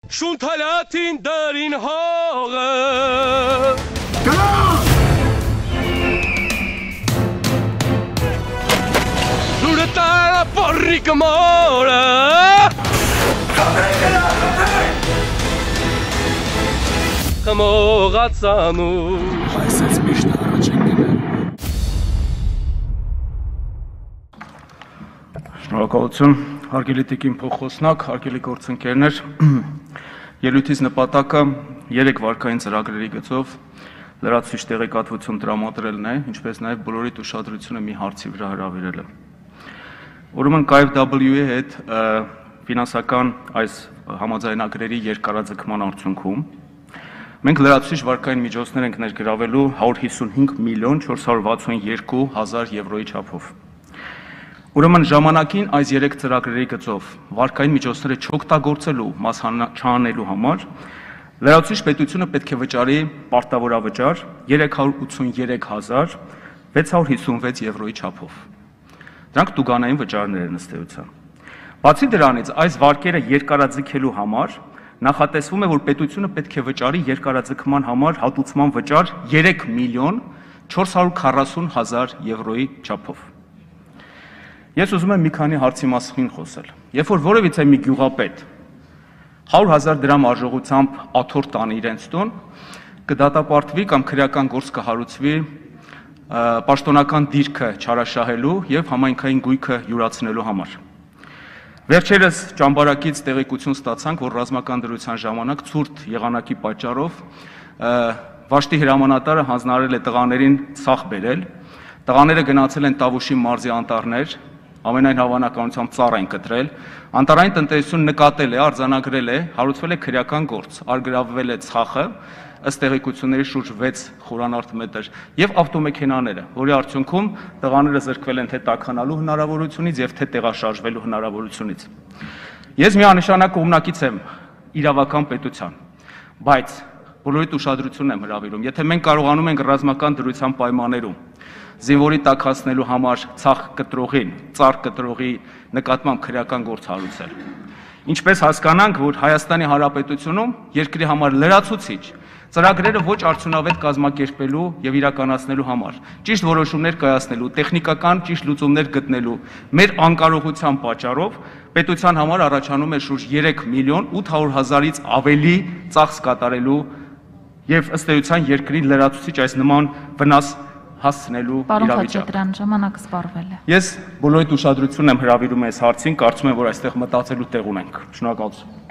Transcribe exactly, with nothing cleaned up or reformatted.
Շունթալատին դարին հողը Լուրը տարա պարրիկը մորը Կմողացանու Այս ես միշտ առաջ ենք գնել Շնորհակալություն, հարգելի տիկին փոխոսնակ, հարգելի գործընկերներ, ելույթից նպատակը երեք վարքային ծրագրերի գծով լրացուցիչ տեղեկատվություն տրամադրելն է, ինչպես նաև բոլորիդ ուշադրությունը մի հարցի վրա հրավիրելը։ Ուրեմն K F W-ի հետ ֆինանսական այս համաձայնագրերի երկարաձգման արդյունքում մենք լրացուցիչ վարքային միջոցներ ենք ներգրավելու հարյուր հիսունհինգ միլիոն չորս հարյուր վաթսունյոթ հազար եվրոյի չափով։ Ուրեմն ժամանակին այս երեք ծրագրերի գծով վարքային միջոցները չօգտագործելու մաս չանելու համար լրացուցիչ պետությունը պետք է վճարի պարտավորավճար երեք հարյուր ութսուներեք հազար վեց հարյուր հիսունվեց եվրոյի չափով։ Դրանք տուգանային վճարներ են ըստ էության։ Բացի դրանից, այս վարկերը երկարաձգելու համար նախատեսվում է, որ պետությունը պետք է վճարի երկարաձգման համար հատուցման վճար երեք միլիոն չորս հարյուր քառասուն հազար եվրոյի չափով։ Ես ուզում եմ մի քանի հարցի մասին խոսել։ Երբ որ որևիցե մի գյուղապետ հարյուր հազար դրամ արժողությամբ աթոռ տանի իրենց տուն, կդատապարտվի կամ քրեական գործ կհարուցվի պաշտոնական դիրքը չարաշահելու եւ համայնքային գույքը յուրացնելու համար։ Վերջերս ճամբարակից տեղեկություն ստացանք, որ ռազմական դրության ժամանակ ցուրտ եղանակի պատճառով Վաշտի հրամանատարը հանձնարարել է տղաներին ցախ բերել։ Տղաները գնացել են Տավուշի մարզի անտառներ, ամենայն հավանականությամբ ծառ են կտրել, անտառային տնտեսություն նկատել է, արձանագրել է, հարուցվել է քրեական գործ, արգրավվել է ցախը, ըստ տեղեկությունների շուրջ վեց խորանարդ մետր եւ ավտոմեքենաները, որի արդյունքում տղաները զրկվել են թե տաքանալու հնարավորությունից եւ թե տեղաշարժվելու հնարավորությունից։ Ես միանշանակ կողմնակից եմ իրավական պետության, բայց բոլորիդ ուշադրությունն եմ հրավիրում, եթե մենք կարողանում ենք ռազմական դրության պայմաններում զինվորի տակ հասնելու համար ցախ կտրողին, ծառ կտրողի նկատմամբ քրեական գործ հարուցել։ Ինչպես հասկանանք, որ Հայաստանի Հանրապետությունում երկրի համար լրացուցիչ ծրագրերը ոչ արդյունավետ կազմակերպելու եւ իրականացնելու համար, ճիշտ որոշումներ կայացնելու, տեխնիկական ճիշտ լուծումներ գտնելու մեր անկարողության պատճառով պետության համար առաջանում է շուրջ երեք միլիոն ութ հարյուր հազարից ավելի ծախս կատարելու եւ ըստ էության երկրի լրացուցիչ այս նման վնաս հասցնելու իրավիճակ։ Պարոն ժամանակը սպառվել է։ Ես բոլորիդ ուշադրությունն եմ հրավիրում այս հարցին, կարծում եմ, որ այստեղ մտածելու տեղ ունենք։ Շնորհակալություն։